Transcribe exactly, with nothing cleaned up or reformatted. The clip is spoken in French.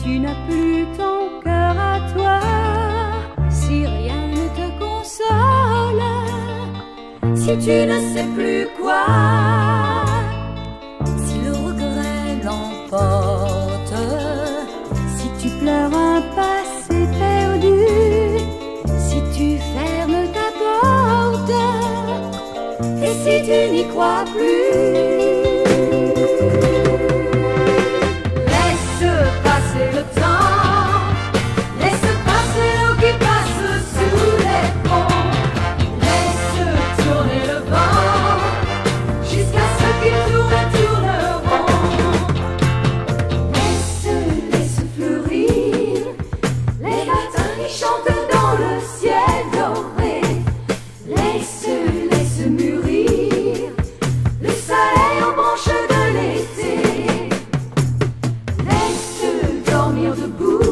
tu n'as plus ton cœur à toi, si rien ne te console, si tu ne sais plus quoi, si le regret l'emporte, si tu pleures un passé perdu, si tu fermes ta porte, et si tu n'y crois plus. Debout.